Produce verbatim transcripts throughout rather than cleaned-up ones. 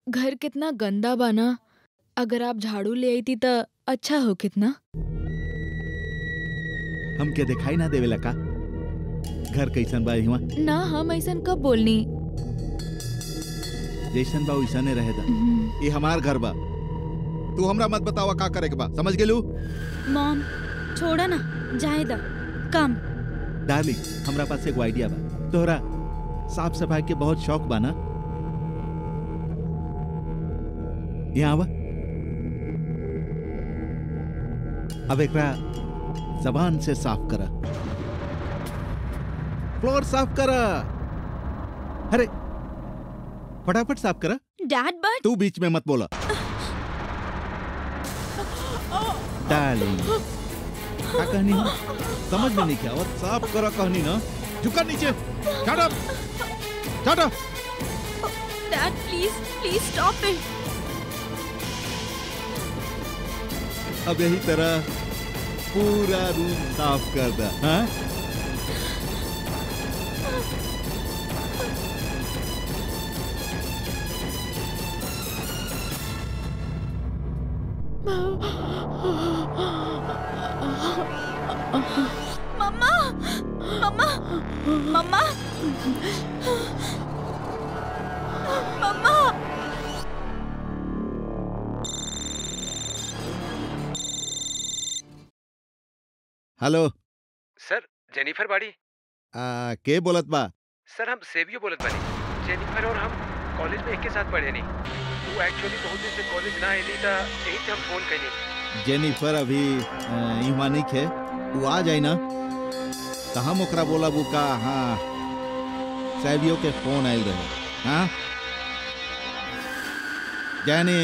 घर कितना गंदा बना। अगर आप झाड़ू ले आई थी तो अच्छा हो कितना। हमके दिखाई ना देवेला का घर कैसन बा हिवा? ना हम ऐसन कब बोलनी। जैसन बा वैसने रहे दा। ये हमार घर बा, तू हमरा मत बतावा का करे के बा, समझ गेलू? मॉम छोड़ा ना, जाए दा कम। डार्लिंग, हमरा पास एक आइडिया बा। तोहरा साफ सफाई के बहुत शौक बा ना? यहाँ आवा। अब एकरा जबान से साफ करा, फ्लोर साफ करा। अरे फटाफट साफ करा। डैड बट तू बीच में मत बोला। डार्लिंग, क्या कहनी है? समझ में नहीं क्या? और साफ करा कहनी ना। झुका नीचे। Shut up, shut up. Dad please please stop it. अब यही तरह पूरा रूम साफ कर दा। हाँ? Mama mama mama mama. Hello sir, Jennifer बाड़ी? आ, के बोलत बा? सर हम सेवियो बोलत बानी। जेनिफर और हम कॉलेज में एक के साथ पढ़े नहीं। वो एक्चुअली बहुत दिन से कॉलेज ना आईली था, यही से हम फोन कईनी। जेनिफर अभी इमानिक है, तू आ जाए ना तो हम ओकरा बोला बुका। हाँ, सेवियो के फोन आयल रहे। हाँ जैनी।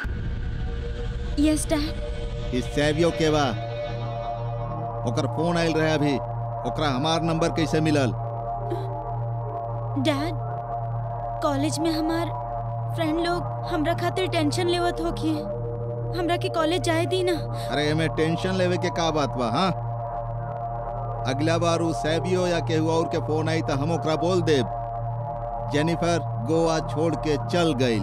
Yes dad. इस सेवियो के बा ओकर फोन आयल रहे अभी। ओकरा हमार नंबर कैसे मिलल? डैड कॉलेज में हमार फ्रेंड लोग हमरा खातिर टेंशन लेवत होखी। हमरा के कॉलेज जाए दी ना। अरे एमे टेंशन लेवे के का बात बा? हाँ, अगला बार उ सेवियो या केहू और के फोन आई तो हम ओकरा बोल देब जेनिफर गोवा छोड़ के चल गई।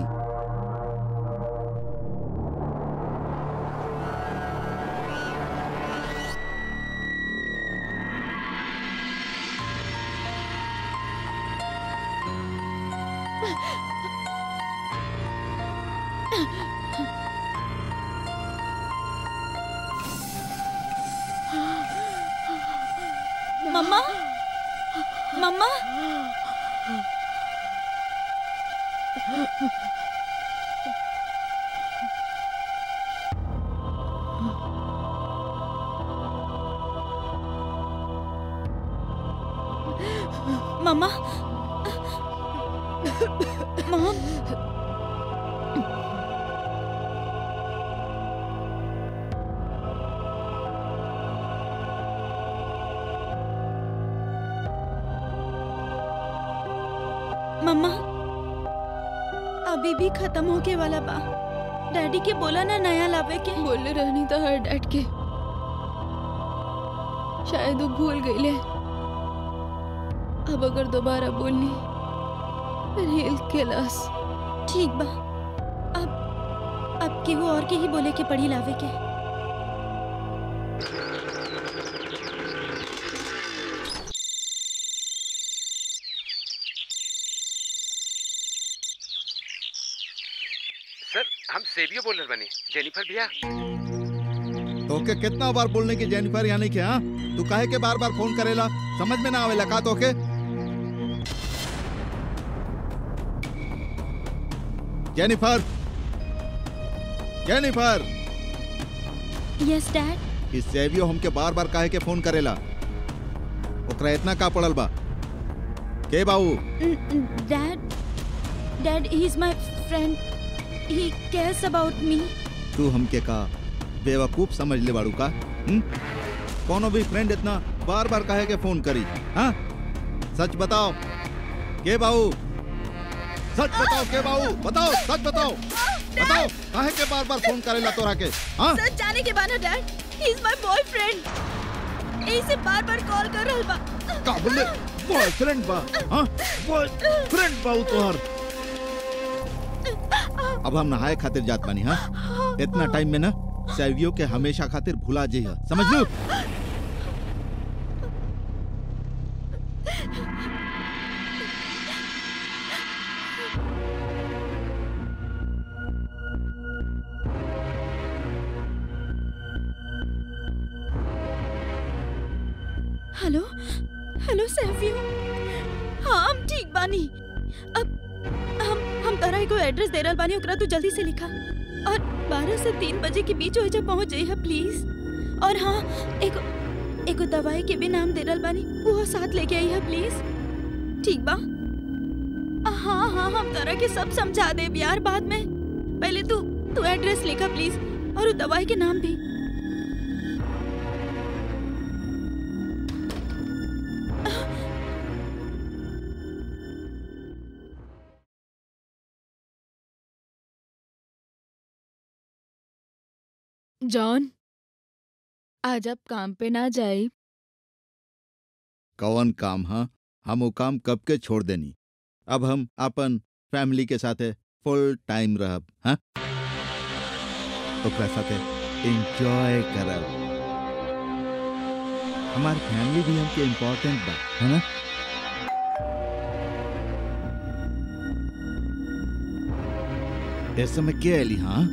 Mama mama mama mom mama अभी भी खत्म होके वाला बा। डैडी के बोला ना नया लावे के। बोले रहनी तो हर डैड के, शायद वो भूल गईले। अब अगर दोबारा बोलनी फिर हिल के लास। ठीक बा, अब अब केहू और के ही बोले के पड़ी लावे के। सर हम सेवियो बोल रहे बनी। जेनिफर भैया। तोके कितना बार बोलने की जेनिफर यानी कि? हाँ, तू काहे के बार बार फोन करेला? समझ में ना आवेला का तोके? Jennifer, Jennifer. Yes dad. इस सेवियो हमके बार बार काहे के फोन करेला? ओकरा इतना का पड़ल बा? के बाऊ? Dad dad he is my friend, he cares about me. तू हमके का बेवकूफ समझ ले बाड़ू का? हुँ? कोनो भी फ्रेंड इतना बार बार काहे के फोन करी? हाँ, सच बताओ के बाऊ, सच बताओ के बाऊ, बताओ सच बताओ, बताओ काहे के बार बार फोन करेला तोरा के? हाँ, सच जाने के बाद dad he is my boyfriend. ऐसे बार बार कॉल कर रहल बा। का बोले? बॉयफ्रेंड बा? हाँ, बॉयफ्रेंड बाऊ तोहर। अब हम नहाए खातिर जात बानी। हाँ, इतना टाइम में ना सैवियो के हमेशा खातिर भुला जाइए, समझ लो। हेलो हेलो सैफियो, हाँ हम ठीक बानी। अब हम हम तारा एगो एड्रेस दे रहल बानी, ओकरा तू जल्दी से लिखा और बारह से तीन बजे के बीच हो जा पहुंच जाइए प्लीज। और हाँ, एगो एगो दवाई के भी नाम दे रहल बानी, वो साथ लेके आई है प्लीज, ठीक बा? हाँ हाँ हम तारा के सब समझा दे यार बाद में। पहले तू तू एड्रेस लिखा प्लीज और वो दवाई के नाम भी। जॉन, आज आप काम पे ना जाए। कौन काम? हाँ, हम वो काम कब के छोड़ देनी। अब हम अपन फैमिली के साथे फुल टाइम रहब। हाँ, ओकरा साथे एंजॉय करब। हमार फैमिली भी हमके इम्पोर्टेंट बा, है ना? इस समय क्या एली? हाँ,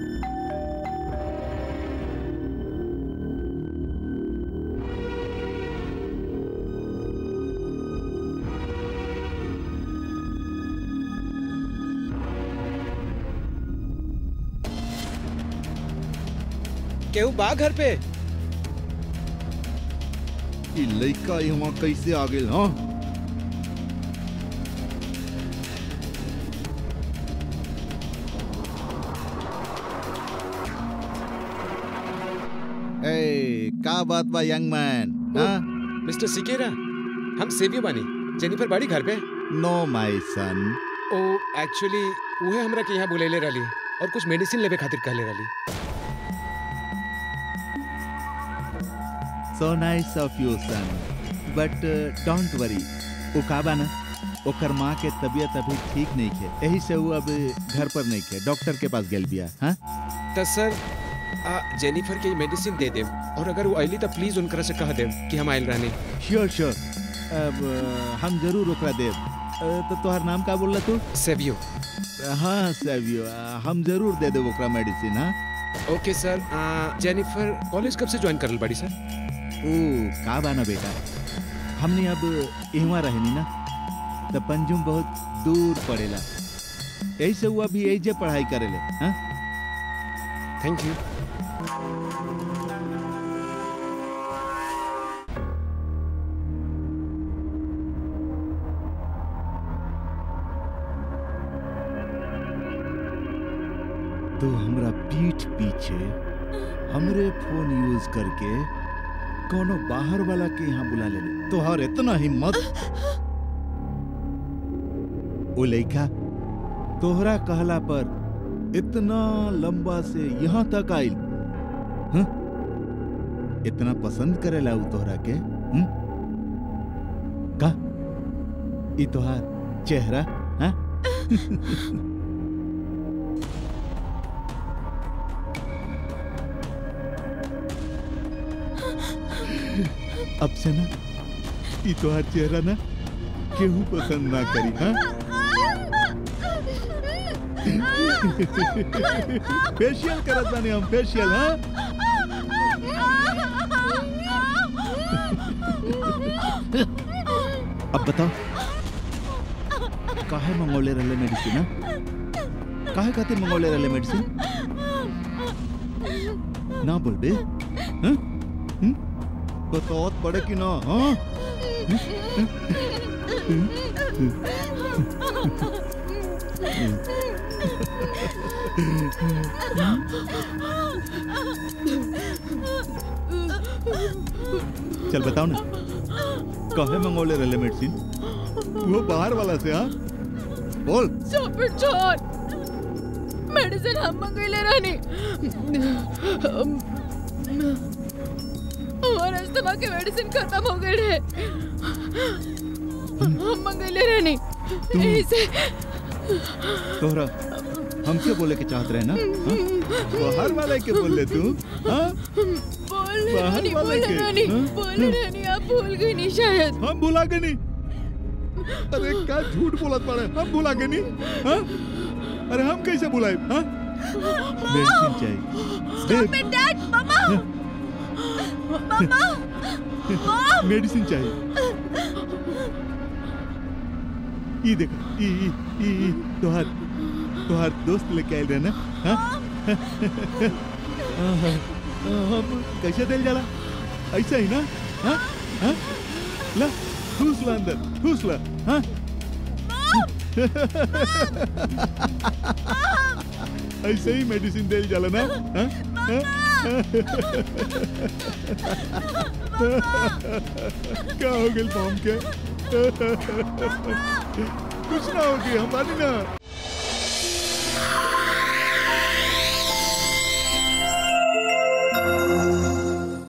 केहू बा घर पे? ई लइका यहाँ कैसे आ गेल? हाँ, ए, का बात बा यंग मैन? हाँ, मिस्टर सिकेरा, हम सेवियो बानी। जेनिफर बाड़ी घर पे? नो माय सन। ओ एक्चुअली उहे हमरा के यहाँ बुलेले रहली और कुछ मेडिसिन लेवे खातिर कहले रहली। So nice of you, son. But uh, don't worry. वो का बा ना, ओकर माँ के तबीयत अभी ठीक नहीं है, यही से वो अब घर पर नहीं है, डॉक्टर के पास गेल बिया। हाँ, तो सर आ, जेनिफर के मेडिसिन दे देव और अगर वो आइली तो प्लीज उनकरा से कह देव कि हम आइल रहने। श्योर श्योर, अब हम जरूर ओकरा देव। तो तोहर नाम का बोल तू? सेवियो। हाँ सेवियो, हम जरूर दे देव ओकरा मेडिसिन। हाँ, ओके सर। आ, जेनिफर कॉलेज कब से ज्वाइन करल बाड़ी सर? ओ का बाना बेटा, हमने अब इहवा रहनी ना, तो पंजुम बहुत दूर पड़ेला, यही से वो अभी यही जे पढ़ाई करेले। हाँ, थैंक यू। तो हमरा पीठ पीछे हमरे फोन यूज करके कोनो बाहर वाला के यहाँ बुला ले। तोहर इतना हिम्मत? ओ लइका तोहरा कहला पर इतना लंबा से यहाँ तक आइल? हाँ? इतना पसंद करेला उ तोहरा के? हुँ? का ई तोहार चेहरा? हाँ? अब से ना ई तोहार चेहरा ना केहू पसंद ना करी। हाँ, फेशियल करत बानी हम, फेशियल। हाँ, अब बताओ काहे मंगोले रहले मेडिसिन? हाँ, काहे खातिर मंगोले रहले मेडिसिन? ना बोल बे। हाँ, बतावत पड़े कि ना? हाँ, चल बताओ ना, काहे मंगोले रहले मेडिसिन? वो बाहर वाला से? हाँ, बोल। मेडिसिन हम मंगेले रहनी, और अस्थमा के मेडिसिन खत्म हो गए रहे, हम मंगेले रहनी। इसे तोहरा हमके बोले के चाहत रहे ना? हाँ? बाहर वाले के बोल ले तू? हाँ? बोल बाहर रानी, वाले बोल के, रानी, हाँ? बोल रानी, आप भूल गई नहीं शायद। हम भुला के नहीं। अरे क्या झूठ बोलत पड़े, हम भुला के नहीं। हाँ? अरे हम कैसे भुलाए? हाँ? मेडिसिन चाहिए। Stop it, Dad! Mama! Mama! Mom! Medicine चाहिए। ये देखो, ये ये ये ये तोहार तोहार दोस्त लेके आयल रहे ना? हाँ? हाँ, हम कैसे दिल जाला? ऐसा ही ना? हाँ? हाँ? ला, ठूस ला अंदर, ठूस ला, हाँ? ऐसे ही मेडिसिन दिल जाला ना? हाँ? हाँ? क्या हो गया मॉम के? कुछ ना हो गया, हमारी ना।